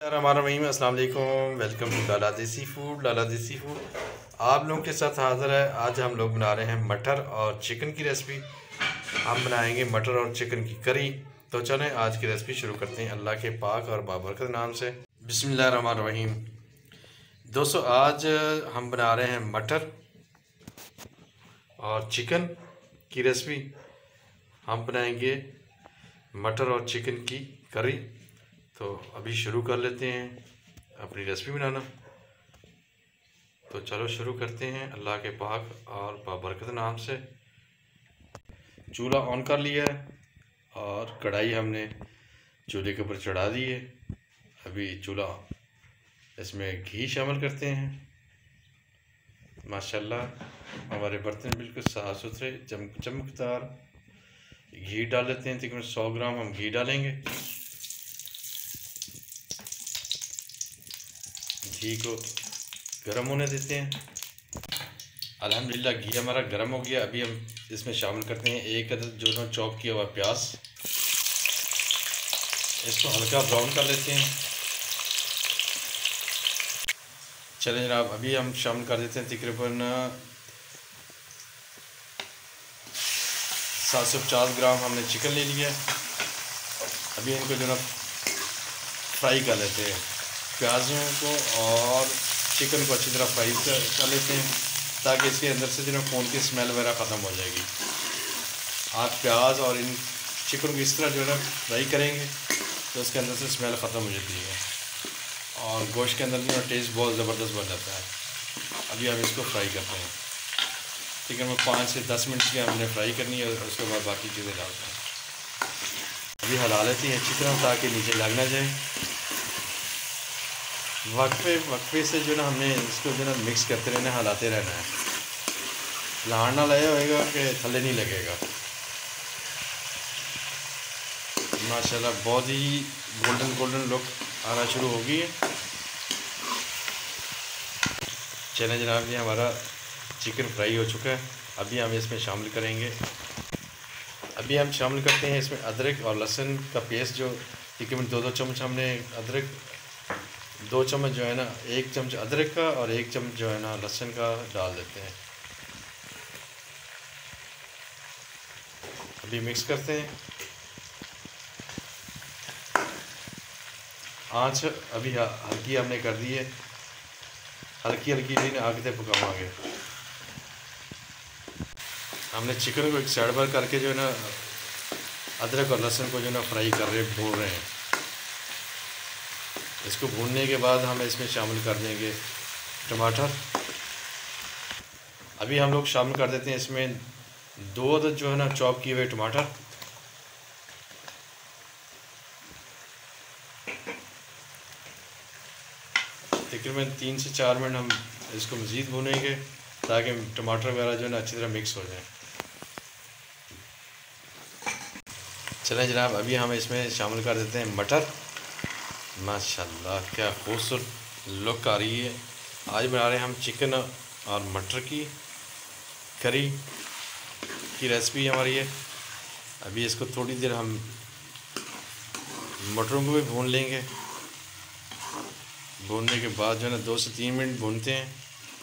रहीम अस्सलाम वालेकुम। Welcome to लाला देसी फूड। लाला देसी फूड आप लोगों के साथ हाज़िर है। आज हम लोग बना रहे हैं मटर और चिकन की रेसिपी। हम बनाएंगे मटर और चिकन की करी। तो चलें आज की रेसिपी शुरू करते हैं अल्लाह के पाक और बाबरकत नाम से। बिस्मिल्लाहिर्रहमानिर्रहीम। दोस्तों आज हम बना रहे हैं मटर और चिकन की रेसिपी। हम बनाएंगे मटर और चिकन की करी। तो अभी शुरू कर लेते हैं अपनी रेसिपी बनाना। तो चलो शुरू करते हैं अल्लाह के पाक और बाबरकत नाम से। चूल्हा ऑन कर लिया है और कढ़ाई हमने चूल्हे के ऊपर चढ़ा दी है। अभी चूल्हा इसमें घी शामिल करते हैं। माशाल्लाह हमारे बर्तन बिल्कुल साफ़ सुथरे चमकदार घी डाल लेते हैं। तकरीबन 100 ग्राम हम घी डालेंगे। घी को गर्म होने देते हैं। अल्हम्दुलिल्लाह घी हमारा गर्म हो गया। अभी हम इसमें शामिल करते हैं एक अदद जो ना चॉप किया हुआ प्याज। इसको हल्का ब्राउन कर लेते हैं। चलें जनाब, अभी हम शामिल कर देते हैं तकरीबन 750 ग्राम हमने चिकन ले लिया। अभी इनको जो ना फ्राई कर लेते हैं। प्याज़ों को और चिकन को अच्छी तरह फ्राई कर लेते हैं ताकि इसके अंदर से जो ना खून की स्मेल वगैरह ख़त्म हो जाएगी। आप प्याज और इन चिकन को इस तरह जो है ना फ्राई करेंगे तो उसके अंदर से स्मेल ख़त्म हो जाती है और गोश्त के अंदर जो ना टेस्ट बहुत ज़बरदस्त बन जाता है। अभी हम इसको फ्राई करते हैं। ठीक है, 5 से 10 मिनट की हमने फ्राई करनी है और उसके बाद बाकी चीज़ें डालते हैं। अभी हिला लेते हैं अच्छी तरह ताकि नीचे लग ना जाए। वक्फे से जो ना हमने इसको जो ना मिक्स करते रहना है, हिलाते रहना है। लाड़ना लगा होएगा कि थल्ले नहीं लगेगा। माशाल्लाह बहुत ही गोल्डन लुक आना शुरू हो गई है। चलें जनाब, ये हमारा चिकन फ्राई हो चुका है। अभी हम इसमें शामिल करेंगे। अभी हम शामिल करते हैं इसमें अदरक और लहसुन का पेस्ट। जो तकरीबन 2-2 चम्मच हमने अदरक, 2 चम्मच जो है ना 1 चम्मच अदरक का और 1 चम्मच जो है ना लहसुन का डाल देते हैं। अभी मिक्स करते हैं। आँच अभी हल्की हमने कर दी है। हल्की लेकिन आगे तक पकावांगे। हमने चिकन को एक साइड पर करके जो है ना अदरक और लहसुन को जो है ना फ्राई भून रहे हैं। इसको भूनने के बाद हम इसमें शामिल कर देंगे टमाटर। अभी हम लोग शामिल कर देते हैं इसमें 2 अदद जो है ना चॉप किए हुए टमाटर। तकरीबन 3 से 4 मिनट हम इसको मज़ीद भूनेंगे ताकि टमाटर वगैरह जो है ना अच्छी तरह मिक्स हो जाए। चलें जनाब, अभी हम इसमें शामिल कर देते हैं मटर। माशाल्लाह क्या खूबसूरत लुक आ रही है। आज बना रहे हैं हम चिकन और मटर की करी की रेसिपी हमारी है। अभी इसको थोड़ी देर हम मटरों को भी भून लेंगे। भूनने के बाद जो है ना 2 से 3 मिनट भूनते हैं।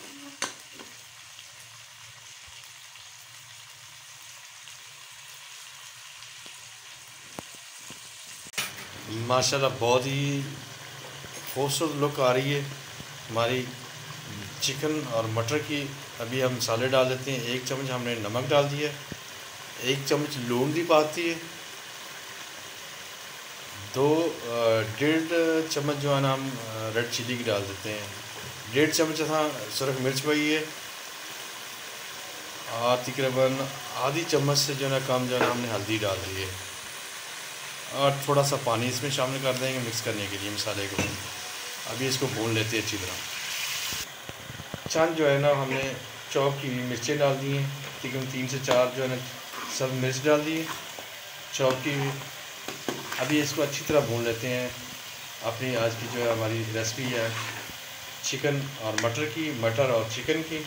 माशाल्लाह बहुत ही खूबसूरत लुक आ रही है हमारी चिकन और मटर की। अभी हम मसाले डाल देते हैं। 1 चम्मच हमने नमक डाल दिया, 1 चम्मच लून दी पाती है, 1.5 चम्मच जो है ना हम रेड चिली की डाल देते हैं। 1.5 चम्मच था सुरख मिर्च पाई है और तकरीबन आधी चम्मच से जो है ना कम जो है ना हमने हल्दी डाल दी है और थोड़ा सा पानी इसमें शामिल कर देंगे मिक्स करने के लिए मसाले को। अभी इसको भून लेते हैं अच्छी तरह। चंद जो है ना हमने चॉप की हुई मिर्चें डाल दी हैं। तकरीबन 3 से 4 जो है ना सब मिर्च डाल दी चॉप की हुई। अभी इसको अच्छी तरह भून लेते हैं। अपनी आज की जो है हमारी रेसिपी है चिकन और मटर और चिकन की।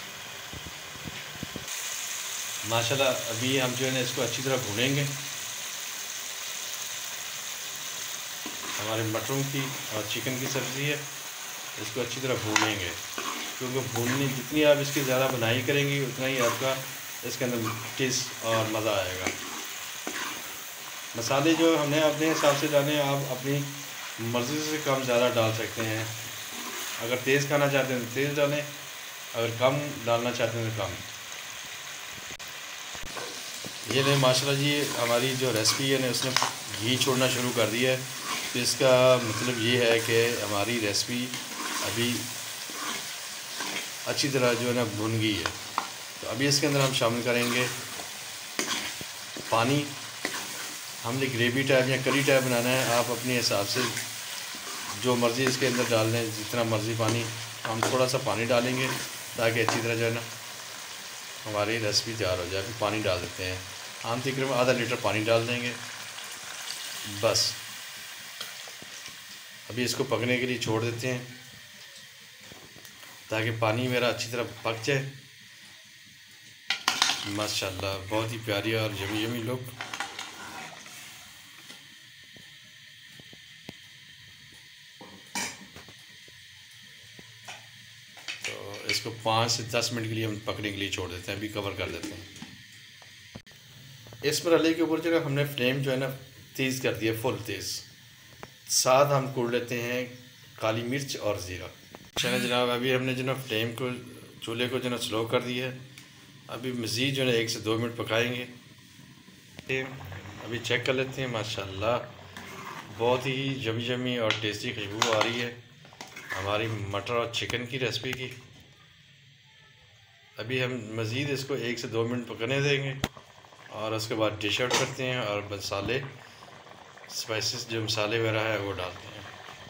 माशाल्लाह अभी हम जो है ना इसको अच्छी तरह भूनेंगे। हमारे मटरों की और चिकन की सब्ज़ी है। इसको अच्छी तरह भूनेंगे, क्योंकि भूनने जितनी आप इसकी ज़्यादा बनाई करेंगी उतना ही आपका इसके अंदर टेस्ट और मज़ा आएगा। मसाले जो हमने अपने हिसाब से डाले हैं, आप अपनी मर्ज़ी से कम ज़्यादा डाल सकते हैं। अगर तेज़ खाना चाहते हैं तो तेज़ डालें, अगर कम डालना चाहते हैं तो कम। ये नहीं माशाल्लाह जी, हमारी जो रेसिपी है ना उसने घी छोड़ना शुरू कर दिया है। तो इसका मतलब ये है कि हमारी रेसिपी अभी अच्छी तरह जो है ना भुन गई है। तो अभी इसके अंदर हम शामिल करेंगे पानी। हमने ग्रेवी टाइप या करी टाइप बनाना है, आप अपने हिसाब से जो मर्ज़ी इसके अंदर डाल लें, जितना मर्ज़ी पानी। हम थोड़ा सा पानी डालेंगे ताकि अच्छी तरह जो है ना हमारी रेसिपी तैयार हो जाए। फिर पानी डाल देते हैं, हम तकरीबन आधा लीटर पानी डाल देंगे बस। अभी इसको पकने के लिए छोड़ देते हैं ताकि पानी मेरा अच्छी तरह पक जाए। माशाल्लाह बहुत ही प्यारी और यमी यमी लुक। तो इसको 5 से 10 मिनट के लिए हम पकने के लिए छोड़ देते हैं। अभी कवर कर देते हैं। इस मसाले के ऊपर जो है हमने फ्लेम जो है ना तेज़ कर दिया, फुल तेज़। साथ हम कूट लेते हैं काली मिर्च और ज़ीरा। चलिए जनाब, अभी हमने जो ना फ्लेम को, चूल्हे को जो ना स्लो कर दिया है। अभी मज़ीद जो है 1 से 2 मिनट पकाएंगे। अभी चेक कर लेते हैं। माशाल्लाह बहुत ही यमी यमी और टेस्टी खुशबू आ रही है हमारी मटर और चिकन की रेसिपी की। अभी हम मज़ीद इसको 1 से 2 मिनट पकने देंगे और उसके बाद डिश आउट करते हैं और मसाले, स्पाइसेस जो मसाले वगैरह है वो डालते हैं।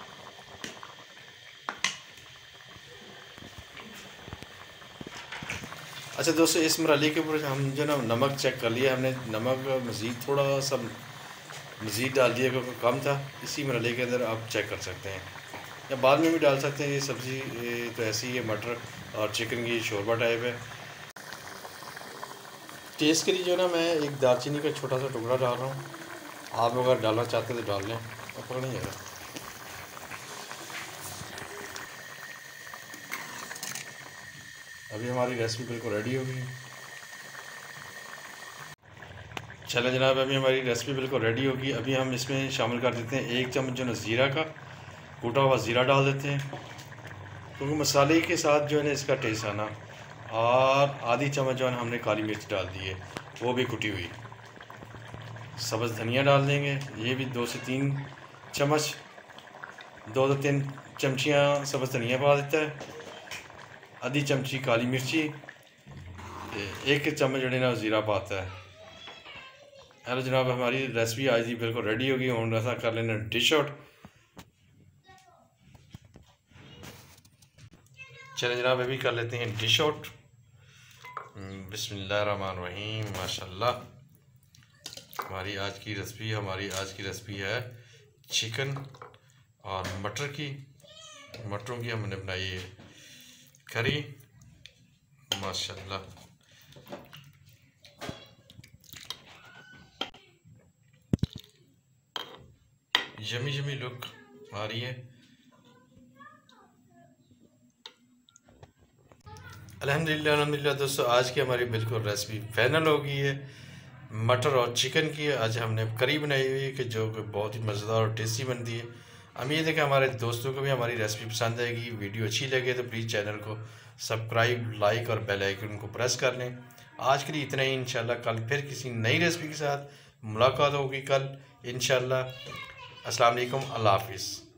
अच्छा दोस्तों, इस मसाले के ऊपर हम जो ना नमक चेक कर लिया हमने। नमक मज़ीद थोड़ा सा मज़ीद डाल दिया क्योंकि कम था। इसी मसाले के अंदर आप चेक कर सकते हैं या बाद में भी डाल सकते हैं। ये सब्ज़ी तो ऐसी ही है, मटर और चिकन की शोरबा टाइप है। टेस्ट के लिए जो ना मैं एक दालचीनी का छोटा सा टुकड़ा डाल रहा हूँ। आप अगर डालना चाहते हैं तो डाल लें, और पकड़ नहीं जाएगा। अभी हमारी रेसिपी बिल्कुल रेडी हो गई। चलें जनाब, अभी हमारी रेसिपी बिल्कुल रेडी होगी। अभी हम इसमें शामिल कर देते हैं 1 चम्मच जो ना ज़ीरा का, कूटा हुआ ज़ीरा डाल देते हैं क्योंकि मसाले के साथ जो है ना इसका टेस्ट आना। और आधी चम्मच जो है हमने काली मिर्च डाल दी है, वो भी कुटी हुई। सब्ज़ धनिया डाल देंगे, ये भी 2 से 3 चम्मच, 2 से 3 चमचियाँ सब्ज़ धनिया पा देता है। आधी चमची काली मिर्ची, 1 चम्मच जो ना ज़ीरा पाता है। हेलो जनाब, हमारी रेसिपी आज ही बिल्कुल रेडी होगी। हम ऐसा कर लेना डिश आउट। चलें जनाब, अभी कर लेते हैं डिश आउट। बिस्मिल्लाहिर्रहमानिर्रहीम। माशाल्लाह हमारी आज की रेसिपी है चिकन और मटर की। मटरों की हमने बनाई है करी। माशाल्लाह यमी यमी लुक आ रही है। अल्हम्दुलिल्लाह दोस्तों, आज की हमारी बिल्कुल रेसिपी फाइनल हो गई है। मटर और चिकन की आज हमने करी बनाई हुई है कि जो कि बहुत ही मज़ेदार और टेस्टी बनती है। उम्मीद है कि हमारे दोस्तों को भी हमारी रेसिपी पसंद आएगी। वीडियो अच्छी लगे तो प्लीज़ चैनल को सब्सक्राइब, लाइक और बेल आइकन को प्रेस कर लें। आज के लिए इतना ही। इंशाल्लाह कल फिर किसी नई रेसिपी के साथ मुलाकात होगी कल इंशाल्लाह। अस्सलाम वालेकुम, अल्लाह हाफिज़।